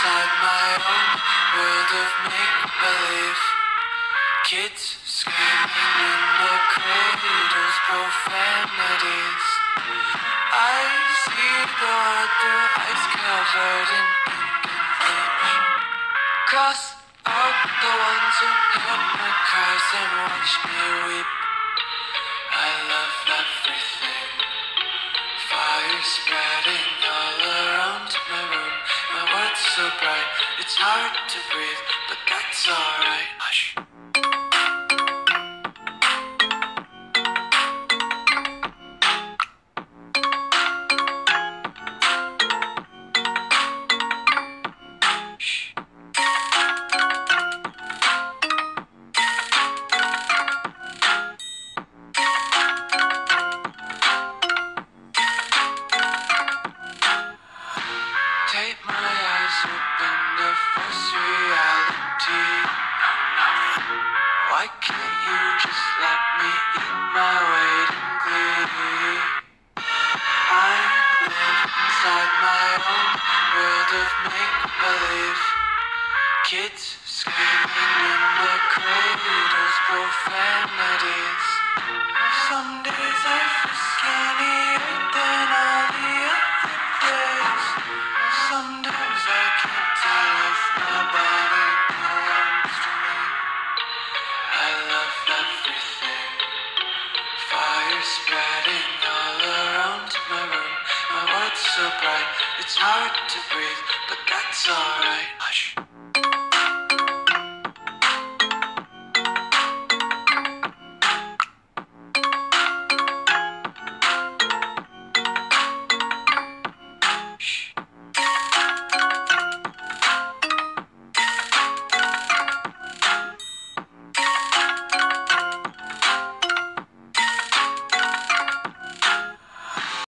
inside my own world of make-believe. Kids screaming in their cradles, profanities. I see the world through ice covered in ink and bleach. Cross out the ones who heard my cries and watched me weep. I love everything. Fire spreading all around my room. My world's so bright, it's hard to breathe, but that's alright. Hush. Take my eyes open to force reality. Why can't you just let me eat my weight in glee? I live inside my own world of make-believe. Kids screaming in their cradles, profanities. Some days I feel skinnier than all the other days. Sometimes I can't tell if my body belongs to me. I love everything. Fire spreading all around my room. My world's so bright, it's hard to breathe, but that's alright. Hush.